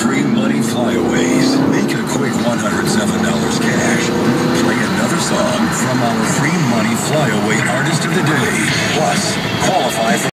free money flyaways. Make a quick $107 cash. Play another song from our free money flyaway artist of the day. Plus, qualify for